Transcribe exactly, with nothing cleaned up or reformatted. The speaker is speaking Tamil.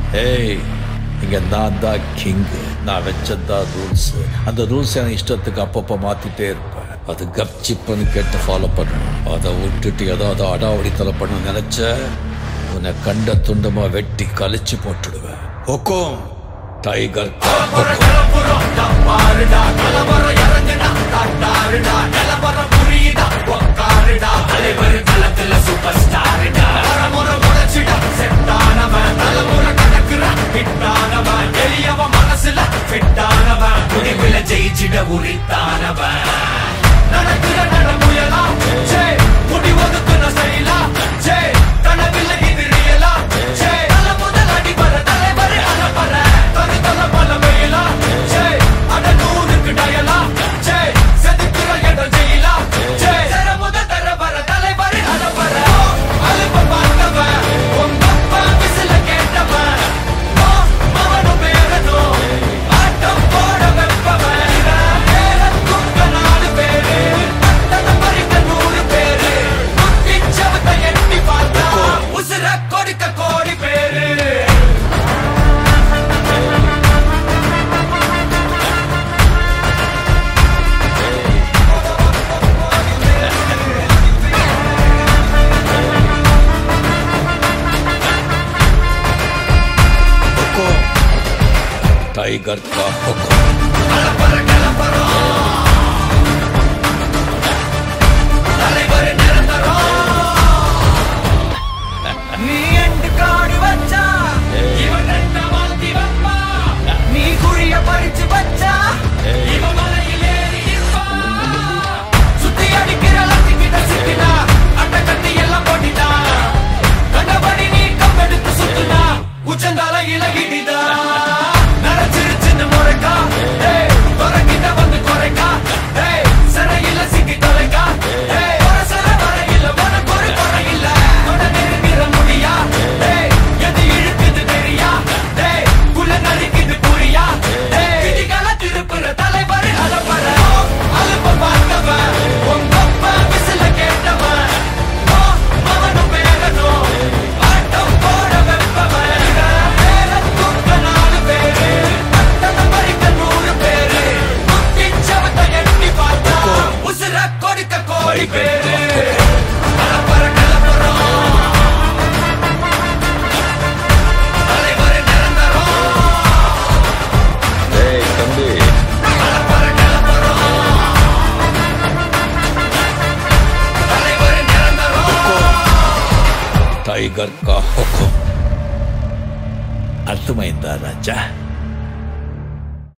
ஏய், இங்க நான் தான் கிங். நான் வச்சதான் ரூல்ஸ். அந்த ரூல்ஸ் எனக்கு இஷ்டத்துக்கு அப்பப்போ மாத்திட்டே இருப்பேன். அது கப்சிப்புன்னு கேட்டு ஃபாலோ பண்ணணும். அதை விட்டுட்டு ஏதாவது அடாவடித்தலை பண்ண நினைச்ச உன்னை கண்ட துண்டமா வெட்டி கழிச்சு போட்டுடுவேன். ஹொக்கோம் டைகர் கா ஜெயிச்சிட உரித்தானவன் நடக்கிற நடமுயலா ஜே முடி ஒதுக்குன ஸ்டைலா ஜே கனவில்லை இது ரியலா ஜே தல முதல் அடி வர தலைவர் அலப்பற தரு தல பல மேலா ஜே அட நூறுக்கு டயலா ஜே செதுக்குற எட ஜெயிலா ஜே தர முதல் தர வர தலைவர் அலப்பற அலுப்ப பார்த்தவன் உங்க அப்பா விசில கேட்டவன் மவனு பேரனோ ஆட்டம் போட வெப்பவன் टाइगर का हुक्म टाइगर का हुक्म अर्थमैंदा राजा।